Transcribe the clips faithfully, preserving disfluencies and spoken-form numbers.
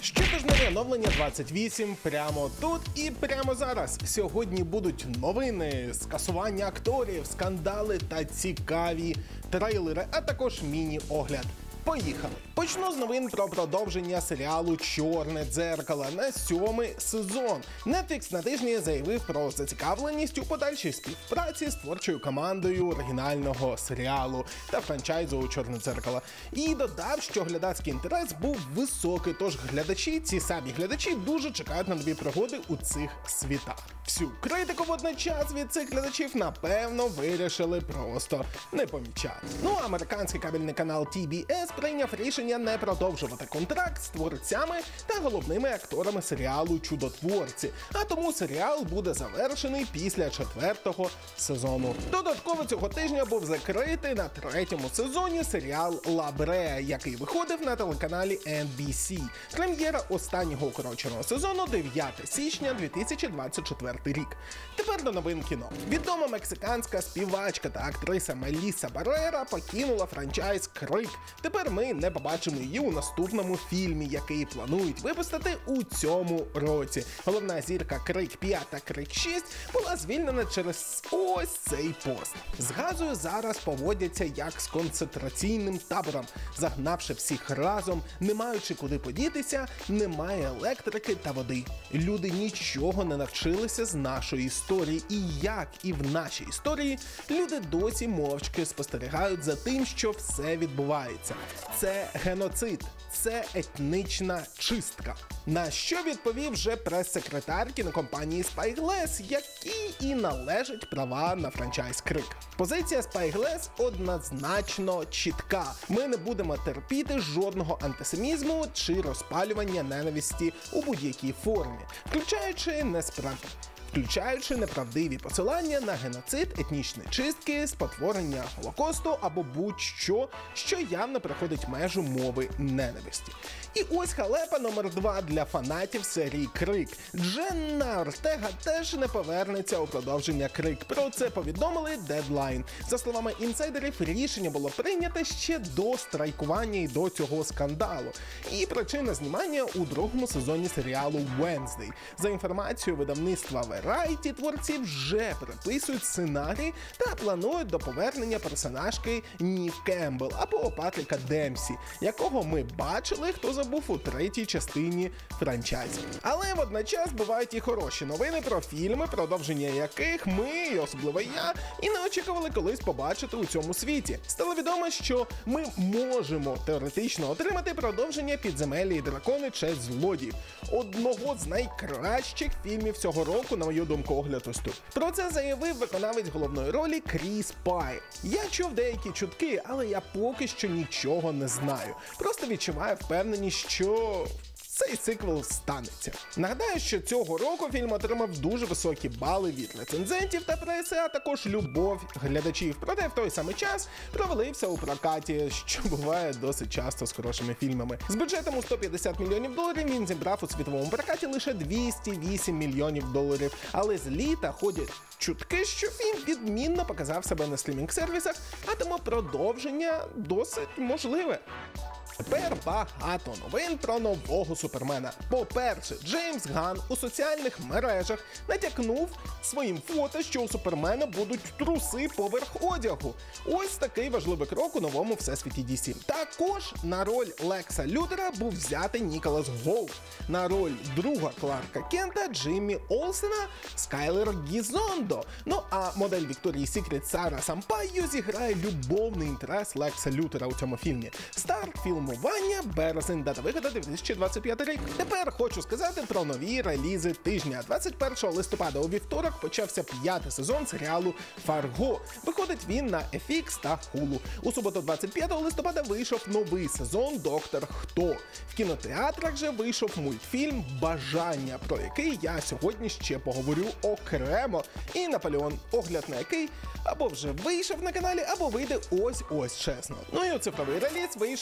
Щотижневе оновлення двадцять вісім прямо тут і прямо зараз. Сьогодні будуть новини, скасування акторів, скандали та цікаві трейлери, а також міні-огляд. Поїхали! Почну з новин про продовження серіалу «Чорне дзеркало» на сьомий сезон. Netflix на тижні заявив про зацікавленість у подальшій співпраці з творчою командою оригінального серіалу та франчайзу «Чорне дзеркало». І додав, що глядацький інтерес був високий, тож глядачі, ці самі глядачі, дуже чекають на нові пригоди у цих світах. Всю критику водночас від цих глядачів, напевно, вирішили просто не помічати. Ну, а американський кабельний канал Ті Бі Ес прийняв рішення не продовжувати контракт з творцями та головними акторами серіалу «Чудотворці», а тому серіал буде завершений після четвертого сезону. Додатково цього тижня був закритий на третьому сезоні серіал «Ла Бреа», який виходив на телеканалі Ен Бі Сі. Прем'єра останнього укороченого сезону дев'яте січня дві тисячі двадцять четвертий рік. Тепер до новин кіно. Відома мексиканська співачка та актриса Мелісса Баррера покинула франчайз «Крик». Тепер ми не побачимо її у наступному фільмі, який планують випустити у цьому році. Головна зірка «Крик п'ять» та «Крик шість» була звільнена через ось цей пост. З Газою зараз поводяться як з концентраційним табором, загнавши всіх разом, не маючи куди подітися, немає електрики та води. Люди нічого не навчилися з нашої історії, і як і в нашій історії, люди досі мовчки спостерігають за тим, що все відбувається. Це геноцид, це етнічна чистка. На що відповів вже прес-секретар кінокомпанії Spyglass, якій і належать права на франчайз «Крик». Позиція Spyglass однозначно чітка. Ми не будемо терпіти жодного антисемізму чи розпалювання ненависті у будь-якій формі, включаючи несправді. включаючи неправдиві посилання на геноцид, етнічні чистки, спотворення Голокосту або будь-що, що явно переходить межу мови ненависті. І ось халепа номер два для фанатів серії «Крик». Дженна Ортега теж не повернеться у продовження «Крик». Про це повідомили Deadline. За словами інсайдерів, рішення було прийнято ще до страйкування і до цього скандалу. І причина знімання у другому сезоні серіалу «Wednesday». За інформацією видавництва Variety, творці вже переписують сценарій та планують до повернення персонажки Нів Кембл або Патріка Демсі, якого ми бачили, хто забув у третій частині франчайзу. Але водночас бувають і хороші новини про фільми, продовження яких ми, і особливо я, і не очікували колись побачити у цьому світі. Стало відомо, що ми можемо теоретично отримати продовження «Підземелля і дракони. Честь злодіїв», одного з найкращих фільмів цього року, на мою думку, огляд ось тут. Про це заявив виконавець головної ролі Кріс Пайн. Я чув деякі чутки, але я поки що нічого не знаю. Просто відчуваю впевненість, що цей сиквел станеться. Нагадаю, що цього року фільм отримав дуже високі бали від рецензентів та преси, а також любов глядачів. Проте в той самий час провалився у прокаті, що буває досить часто з хорошими фільмами. З бюджетом у сто п'ятдесят мільйонів доларів він зібрав у світовому прокаті лише двісті вісім мільйонів доларів. Але з літа ходять чутки, що фільм відмінно показав себе на стрімінг-сервісах, а тому продовження досить можливе. Тепер багато новин про нового Супермена. По-перше, Джеймс Ганн у соціальних мережах натякнув своїм фото, що у Супермена будуть труси поверх одягу. Ось такий важливий крок у новому всесвіті Ді Сі. Також на роль Лекса Лютера був взятий Ніколас Гоулт. На роль друга Кларка Кента Джиммі Олсена Скайлер Гізондо. Ну а модель Вікторії Сікрет Сара Сампайо зіграє любовний інтерес Лекса Лютера у цьому фільмі. Старт фільмування березень, дата виходу дві тисячі двадцять п'ятий рік. Тепер хочу сказати про нові релізи тижня. двадцять першого листопада у вівторок почався п'ятий сезон серіалу «Фарго». Виходить він на Еф Ікс та Хулу. У суботу двадцять п'ятого листопада вийшов новий сезон «Доктор Хто». В кінотеатрах же вийшов мультфільм «Бажання», про який я сьогодні ще поговорю окремо. І Наполеон, огляд на який або вже вийшов на каналі, або вийде ось-ось чесно. Ну і у цифровий реліз вийшли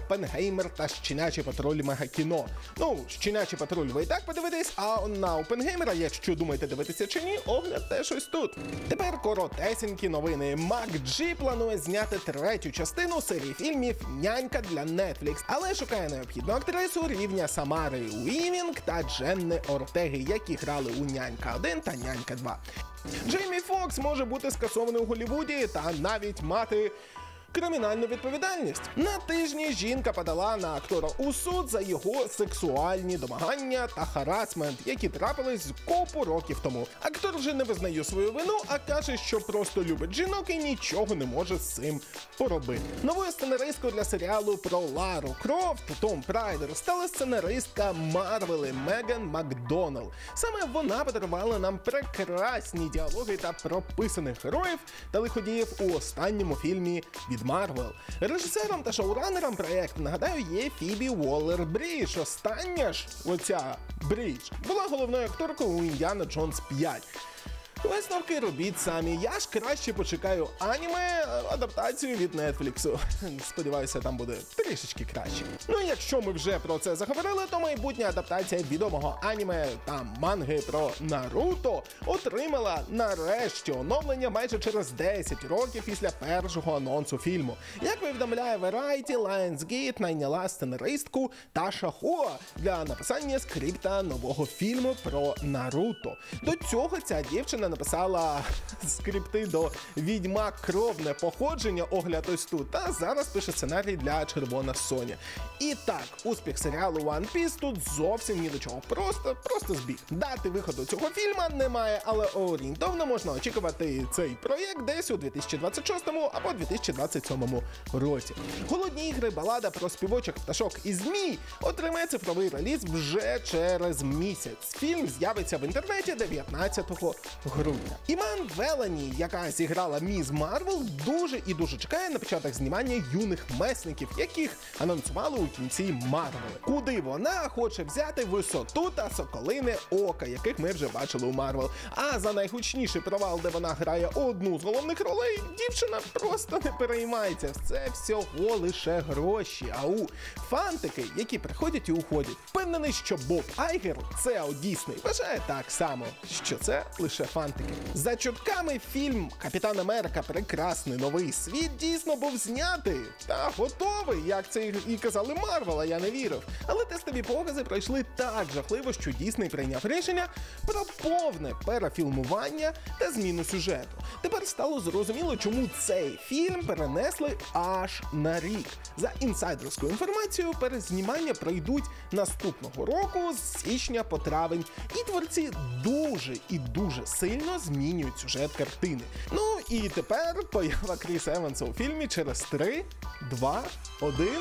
Оппенгеймер та Щенячий патруль мегакіно. Ну, Щенячий патруль ви і так подивитесь, а на Оппенгеймера, якщо думаєте дивитися чи ні, огляд теж ось тут. Тепер коротесенькі новини. Мак Джі планує зняти третю частину серії фільмів «Нянька» для Netflix, але шукає необхідну актрису рівня Самари Уівінг та Дженни Ортеги, які грали у «Нянька один» та «Нянька два». Джеймі Фокс може бути скасований у Голлівуді та навіть мати кримінальну відповідальність. На тижні жінка подала на актора у суд за його сексуальні домагання та харасмент, які трапились купу років тому. Актор вже не визнає свою вину, а каже, що просто любить жінок і нічого не може з цим поробити. Новою сценаристкою для серіалу про Лару Крофт Том Прайдер стала сценаристка Марвели Меган Макдоналл. Саме вона подарувала нам прекрасні діалоги та прописаних героїв та лиходіїв у останньому фільмі від Марвел. Режисером та шоуранером проєкту, нагадаю, є Фібі Уоллер-Брідж. Остання ж, оця Брідж, була головною акторкою у «Індіана Джонс п'ять». Висновки робіть самі. Я ж краще почекаю аніме адаптацію від Нетфліксу. Сподіваюся, там буде трішечки краще. Ну і якщо ми вже про це заговорили, то майбутня адаптація відомого аніме та манги про Наруто отримала нарешті оновлення майже через десять років після першого анонсу фільму. Як повідомляє Variety, Lionsgate найняла сценаристку Таша Хоа для написання скрипта нового фільму про Наруто. До цього ця дівчина написала скрипти до «Відьмак. Кровне походження», огляд ось тут, та зараз пише сценарій для «Червона Соня». І так, успіх серіалу One Piece тут зовсім ні до чого, просто, просто збіг. Дати виходу цього фільму немає, але орієнтовно можна очікувати цей проєкт десь у дві тисячі двадцять шостому або дві тисячі двадцять сьомому році. «Голодні ігри. Балада про співочих пташок і змій» отримає цифровий реліз вже через місяць. Фільм з'явиться в інтернеті дев'ятнадцятого грудня. Іман Велані, яка зіграла Міз Марвел, дуже і дуже чекає на початок знімання «Юних месників», яких анонсували у кінці Марвел. Куди вона хоче взяти висоту та соколине ока, яких ми вже бачили у Марвел. А за найгучніший провал, де вона грає одну з головних ролей, дівчина просто не переймається. Це всього лише гроші. Ау, фантики, які приходять і уходять. Впевнений, що Боб Айгер, це о Дісней, вважає так само, що це лише фантики. За чутками, фільм «Капітан Америка. Прекрасний новий світ» дійсно був знятий та готовий, як це і казали Марвел, а я не вірив. Але тестові покази пройшли так жахливо, що Дісней прийняв рішення про повне перефільмування та зміну сюжету. Тепер стало зрозуміло, чому цей фільм перенесли аж на рік. За інсайдерською інформацією, перезнімання пройдуть наступного року з січня по травень, і творці дуже і дуже сильно змінюють сюжет картини. Ну і тепер поява Кріса Еванса у фільмі через три, два, один...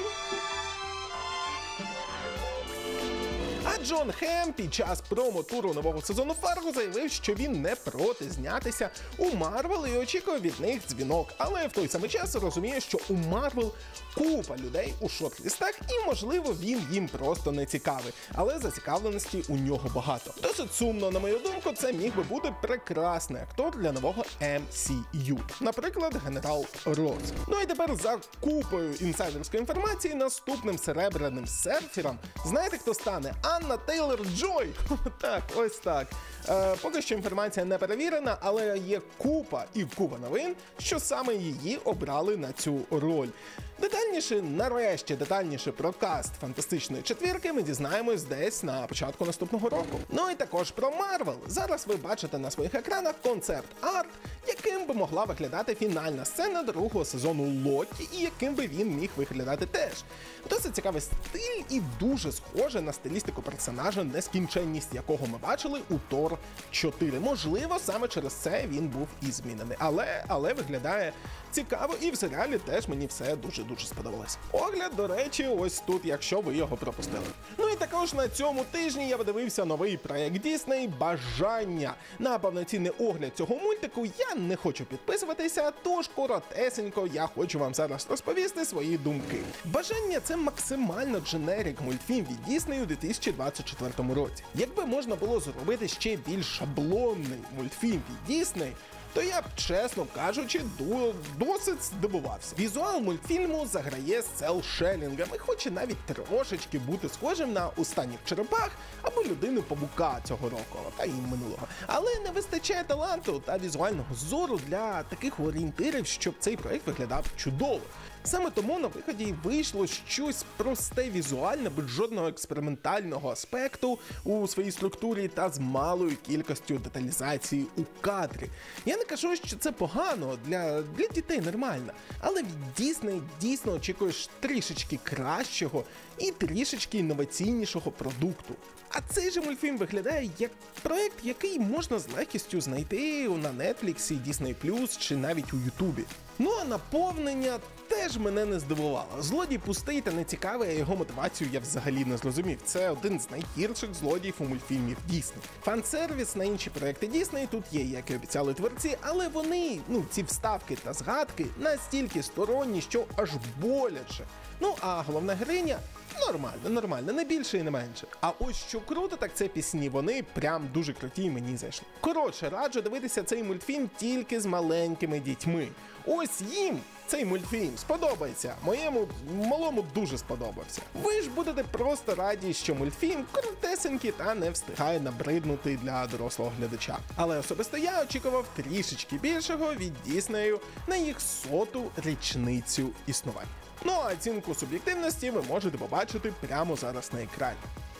А Джон Хем під час промо-туру нового сезону Фарго заявив, що він не проти знятися у Марвел і очікує від них дзвінок. Але в той самий час розуміє, що у Марвел купа людей у шорт-лістах і, можливо, він їм просто не цікавий. Але зацікавленості у нього багато. Досить сумно, на мою думку, це міг би бути прекрасний актор для нового ем сі ю. Наприклад, генерал Роз. Ну і тепер за купою інсайдерської інформації наступним серебряним серфером, знаєте, хто стане? Анна Тейлор-Джой. Так, ось так. Е, поки що інформація не перевірена, але є купа і купа новин, що саме її обрали на цю роль. Детальніше, нарешті детальніше про каст «Фантастичної четвірки» ми дізнаємось десь на початку наступного року. Ну і також про Марвел. Зараз ви бачите на своїх екранах концепт-арт, яким би могла виглядати фінальна сцена другого сезону Локі і яким би він міг виглядати теж. Досить цікавий стиль і дуже схоже на стилістику персонажа, нескінченність якого ми бачили у Тор чотири. Можливо, саме через це він був і змінений. Але, але виглядає цікаво, і в серіалі теж мені все дуже-дуже сподобалось. Огляд, до речі, ось тут, якщо ви його пропустили. Ну і також на цьому тижні я подивився новий проєкт Дісней «Бажання». На повноцінний огляд цього мультику я не хочу підписуватися, тож коротесенько я хочу вам зараз розповісти свої думки. «Бажання» — це максимально дженерик мультфільм від Дісней у дві тисячі двадцять четвертому році. Якби можна було зробити ще більш шаблонний мультфільм від Дісней, то я б, чесно кажучи, до, досить здивувався. Візуал мультфільму заграє селшелінгами, хоче навіть трошечки бути схожим на «Останніх черепах» або «Людину павука» цього року, та й минулого. Але не вистачає таланту та візуального зору для таких орієнтирів, щоб цей проект виглядав чудово. Саме тому на виході вийшло щось просте візуальне, без жодного експериментального аспекту у своїй структурі та з малою кількістю деталізації у кадрі. Я не кажу, що це погано, для, для дітей нормально, але від Disney дійсно очікуєш трішечки кращого і трішечки інноваційнішого продукту. А цей же мультфільм виглядає як проект, який можна з легкістю знайти на Netflix, Disney плюс чи навіть у Ютубі. Ну а наповнення теж мене не здивувало. Злодій пустий та нецікавий, а його мотивацію я взагалі не зрозумів. Це один з найгірших злодіїв у мультфільмів Дісней. Фан-сервіс на інші проекти Дісней тут є, як і обіцяли творці, але вони, ну ці вставки та згадки, настільки сторонні, що аж боляче. Ну а головна героїня нормально, нормально, не більше і не менше. А ось що круто, так це пісні, вони прям дуже круті і мені зайшли. Коротше, раджу дивитися цей мультфільм тільки з маленькими дітьми. Ось їм цей мультфільм сподобається, моєму малому дуже сподобався. Ви ж будете просто раді, що мультфільм крутесенький та не встигає набриднути для дорослого глядача. Але особисто я очікував трішечки більшого від Діснею на їх соту річницю існування. Ну а оцінку суб'єктивності ви можете побачити прямо зараз на екрані.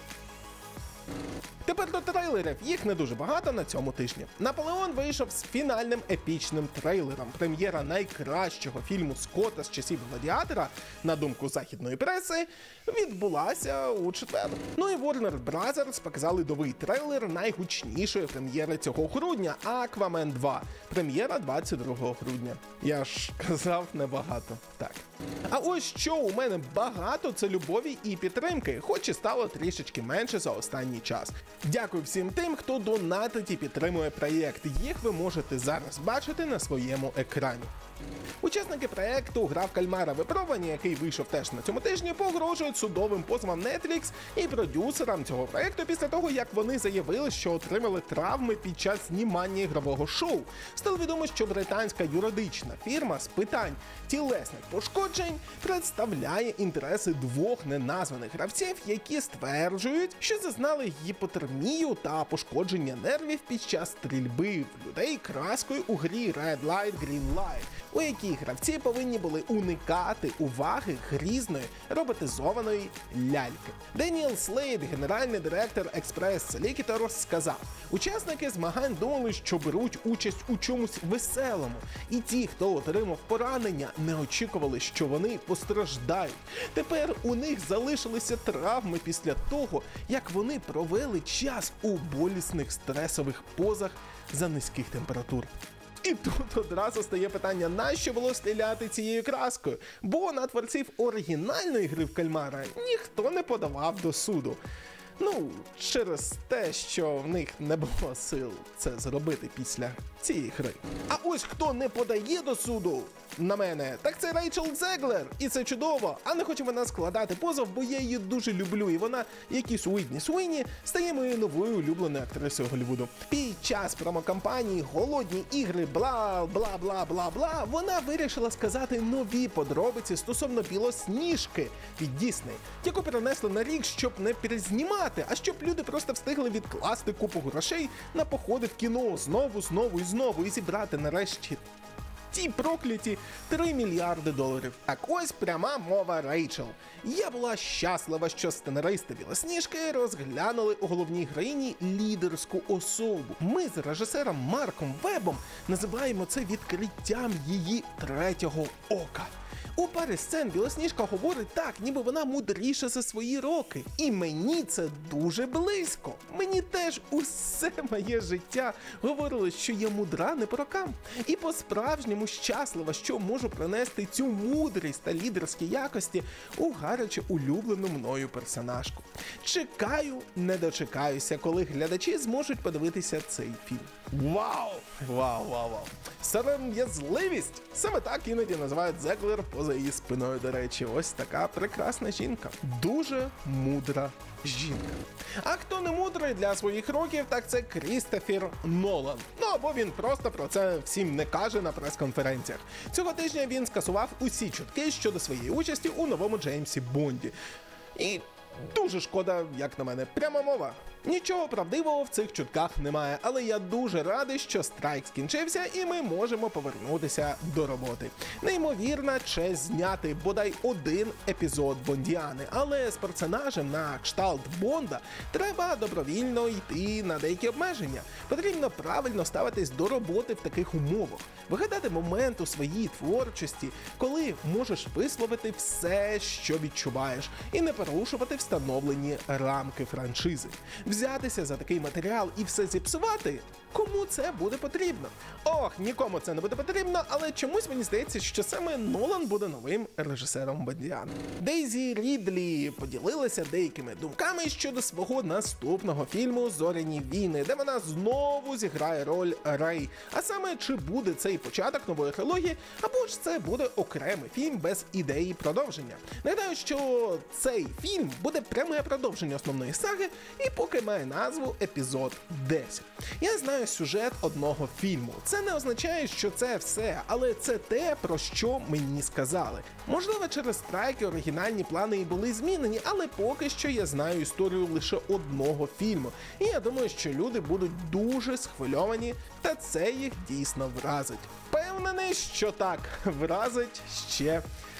Тепер до трейлерів, їх не дуже багато на цьому тижні. Наполеон вийшов з фінальним епічним трейлером. Прем'єра найкращого фільму Скотта з часів Гладіатора, на думку західної преси, відбулася у четвер. Ну і Warner Brothers показали новий трейлер найгучнішої прем'єри цього грудня – Аквамен два. Прем'єра двадцять другого грудня. Я ж казав небагато. Так. А ось що у мене багато – це любові і підтримки, хоч і стало трішечки менше за останній час. Дякую всім тим, хто донатить і підтримує проєкт. Їх ви можете зараз бачити на своєму екрані. Учасники проєкту «Гра в кальмара. Випробування», який вийшов теж на цьому тижні, погрожують судовим позовом Netflix і продюсерам цього проєкту після того, як вони заявили, що отримали травми під час знімання ігрового шоу. Стало відомо, що британська юридична фірма з питань тілесних пошкоджень представляє інтереси двох неназваних гравців, які стверджують, що зазнали гіпотермію та пошкодження нервів під час стрільби в людей краскою у грі Red Light Green Light, у якій гравці повинні були уникати уваги грізної роботизованої ляльки. Деніел Слейд, генеральний директор Express Solicitor, сказав: учасники змагань думали, що беруть участь у чомусь веселому, і ті, хто отримав поранення, не очікували, що вони постраждають. Тепер у них залишилися травми після того, як вони провели час у болісних стресових позах за низьких температур. І тут одразу стає питання, нащо було стріляти цією краскою? Бо на творців оригінальної гри в кальмара ніхто не подавав до суду. Ну, через те, що в них не було сил це зробити після цієї гри. А ось хто не подає до суду на мене, так це Рейчел Зеглер. І це чудово, а не хоче вона складати позов, бо я її дуже люблю. І вона, як і Уітні Суїні, стає моєю новою улюбленою актрисою Голлівуду. Під час промокампанії «Голодні ігри», бла-бла-бла-бла-бла, вона вирішила сказати нові подробиці стосовно Білосніжки від Дісней, яку перенесли на рік, щоб не перезнімати, а щоб люди просто встигли відкласти купу грошей на походи в кіно знову, знову і знову і зібрати нарешті ті прокляті три мільярди доларів. Так ось пряма мова Рейчел. Я була щаслива, що сценаристи Білосніжки розглянули у головній героїні лідерську особу. Ми з режисером Марком Вебом називаємо це відкриттям її третього ока. У парі сцен Білосніжка говорить так, ніби вона мудріша за свої роки. І мені це дуже близько. Мені теж усе моє життя говорило, що я мудра не по рокам. І по-справжньому щаслива, що можу принести цю мудрість та лідерські якості у гаряче улюблену мною персонажку. Чекаю, не дочекаюся, коли глядачі зможуть подивитися цей фільм. Вау! Вау, вау, вау! Сором'язливість! Саме так іноді називають Зеглер поза за її спиною, до речі, ось така прекрасна жінка. Дуже мудра жінка. А хто не мудрий для своїх років, так це Крістофер Нолан. Ну або він просто про це всім не каже на прес-конференціях. Цього тижня він скасував усі чутки щодо своєї участі у новому Джеймсі Бонді. І дуже шкода, як на мене, пряма мова. Нічого правдивого в цих чутках немає, але я дуже радий, що страйк скінчився і ми можемо повернутися до роботи. Неймовірна честь зняти бодай один епізод Бондіани, але з персонажем на кшталт Бонда треба добровільно йти на деякі обмеження. Потрібно правильно ставитись до роботи в таких умовах, вигадати момент у своїй творчості, коли можеш висловити все, що відчуваєш, і не порушувати встановлені рамки франшизи. Взятися за такий матеріал і все зіпсувати? Кому це буде потрібно? Ох, нікому це не буде потрібно, але чомусь мені здається, що саме Нолан буде новим режисером Бондіани. Дейзі Рідлі поділилася деякими думками щодо свого наступного фільму «Зоряні війни», де вона знову зіграє роль Рей. А саме, чи буде цей початок нової трилогії, або ж це буде окремий фільм без ідеї продовження. Нагадаю, що цей фільм буде пряме продовження основної саги і поки має назву «Епізод десять». Я знаю сюжет одного фільму. Це не означає, що це все, але це те, про що мені сказали. Можливо, через страйки оригінальні плани і були змінені, але поки що я знаю історію лише одного фільму. І я думаю, що люди будуть дуже схвильовані, та це їх дійсно вразить. Впевнений, що так, вразить ще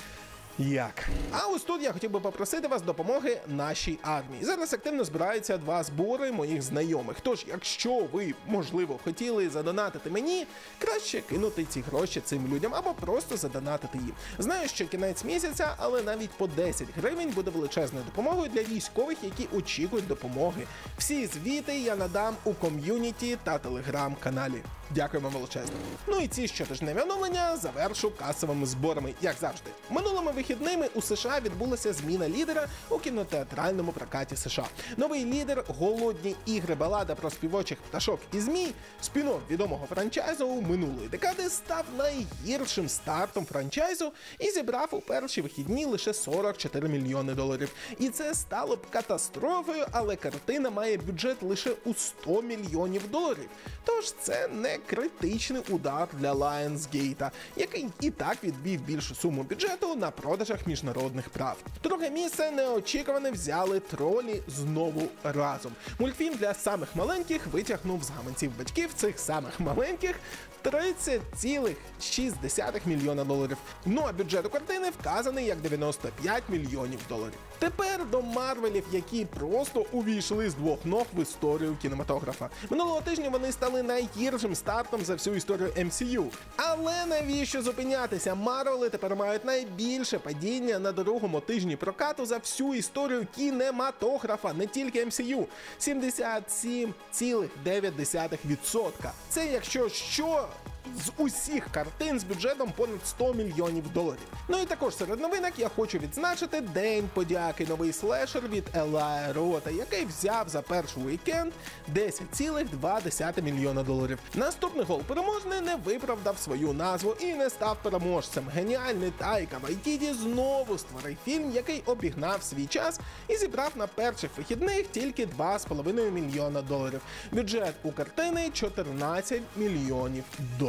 як. А ось тут я хотів би попросити вас допомоги нашій армії. Зараз активно збираються два збори моїх знайомих. Тож, якщо ви, можливо, хотіли задонатити мені, краще кинути ці гроші цим людям або просто задонатити їм. Знаю, що кінець місяця, але навіть по десять гривень буде величезною допомогою для військових, які очікують допомоги. Всі звіти я надам у ком'юніті та телеграм-каналі. Дякуємо величезно. Ну і ці щотижневі оновлення завершу касовими зборами, як завжди. Минулими вихідними у США відбулася зміна лідера у кінотеатральному прокаті США. Новий лідер «Голодні ігри. Балада про співочих пташок і змій», спін-офф відомого франчайзу минулої декади, став найгіршим стартом франчайзу і зібрав у перші вихідні лише сорок чотири мільйони доларів. І це стало б катастрофою, але картина має бюджет лише у сто мільйонів доларів. Тож це не критичний удар для Lionsgate, який і так відбив більшу суму бюджету на продажах міжнародних прав. Друге місце неочікувано взяли «Тролі знову разом». Мультфільм для самих маленьких витягнув з гаманців батьків цих самих маленьких тридцять цілих шість десятих мільйона доларів. Ну а бюджет у картини вказаний як дев'яносто п'ять мільйонів доларів. Тепер до Марвелів, які просто увійшли з двох ног в історію кінематографа. Минулого тижня вони стали найгіршим стартом за всю історію ем сі ю. Але навіщо зупинятися? Марвели тепер мають найбільше падіння на другому тижні прокату за всю історію кінематографа, не тільки ем сі ю. сімдесят сім цілих дев'ять десятих відсотка. Це якщо що, з усіх картин з бюджетом понад сто мільйонів доларів. Ну і також серед новинок я хочу відзначити День подяки, новий слешер від Елая Рота, який взяв за перший вікенд десять цілих два десятих мільйона доларів. Наступний гол переможний не виправдав свою назву і не став переможцем. Геніальний Тайка Вайтіті знову створив фільм, який обігнав свій час і зібрав на перших вихідних тільки два з половиною мільйона доларів. Бюджет у картини чотирнадцять мільйонів доларів.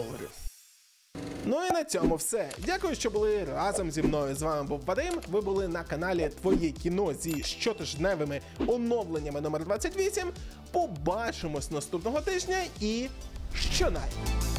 Ну і на цьому все. Дякую, що були разом зі мною. З вами був Вадим. Ви були на каналі Твоє кіно зі щотижневими оновленнями номер двадцять вісім. Побачимось наступного тижня і щонай!